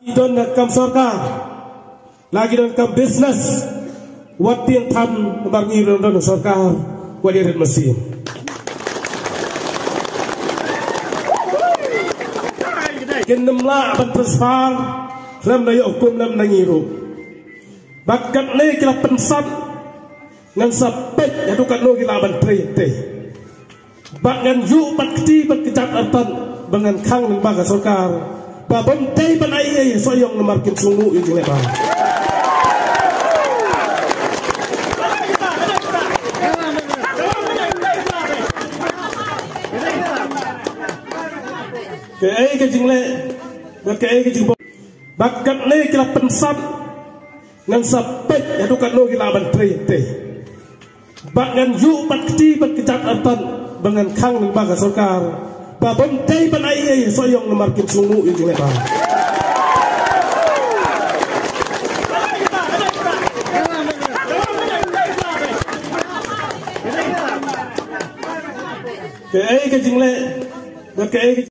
Don nakam sorka lagi don kam business wat tiang tham barngi don sorka wadirin mesin kenam la ban transfer lam na yokum lam na ngiru bakat ne kila pensat ngan sapet yadukan lo kila ban trete bak ngan yu bat kti bat kejat artan bangan khang ng baga sorkar ba bom tay ban ay soyong na markin sungu yung lepa ke ay ke jingle ke ay ke jing bakat ne kila pensat ngan sapet yadukan lo kila ban trete bak ngan yu bat kti bat kejat artan bangan khang ng baga sorkar ba bom tay ban ay soyong na markin sungu yung lepa ke ay ke jingle ke ay